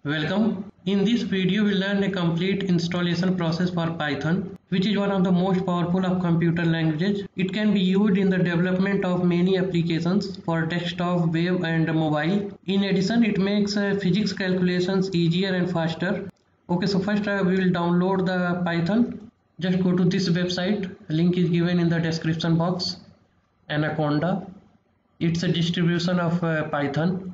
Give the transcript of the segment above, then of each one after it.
Welcome. In this video, we'll learn a complete installation process for Python, which is one of the most powerful of computer languages. It can be used in the development of many applications for desktop, web, and mobile. In addition, it makes physics calculations easier and faster. Okay, so first we will download the Python. Just go to this website. Link is given in the description box. Anaconda. It's a distribution of Python.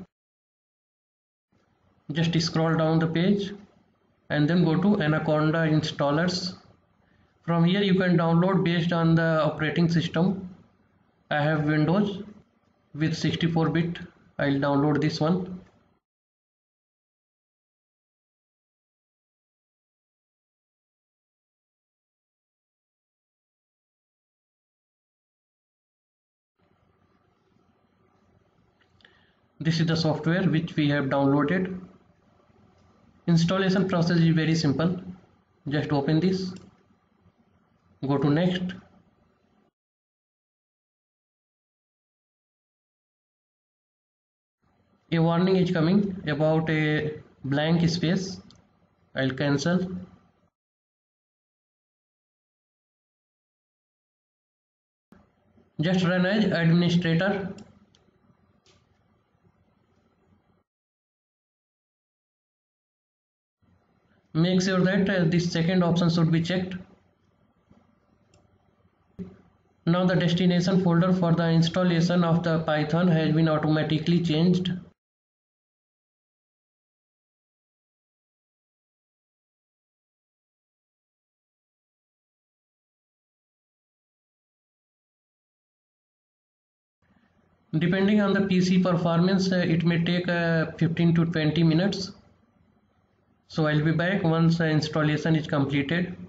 Just scroll down the page and then go to Anaconda installers. From here you can download based on the operating system. I have Windows with 64-bit. I'll download this one. This is the software which we have downloaded. Installation process is very simple. Just open this, go to next. A warning is coming about a blank space. I'll cancel. Just run as administrator. Make sure that this second option should be checked. Now the destination folder for the installation of the Python has been automatically changed. Depending on the PC performance, it may take 15 to 20 minutes. So I'll be back once the installation is completed.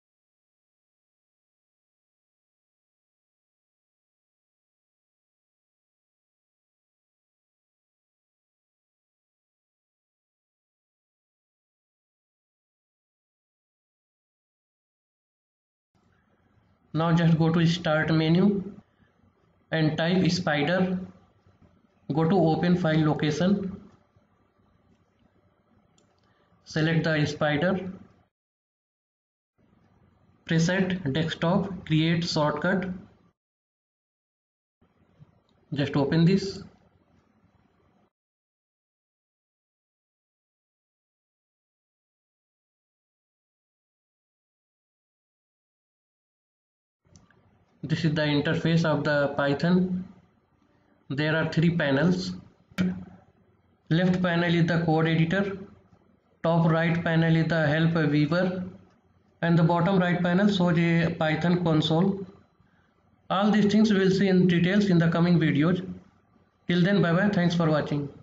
Now just go to start menu and type spider. Go to open file location. Select the spider, preset desktop, create shortcut. Just open this. This is the interface of the Python. There are three panels. Left panel is the code editor. Top right panel is the help viewer, and the bottom right panel shows a Python console. All these things we will see in details in the coming videos. Till then, bye bye. Thanks for watching.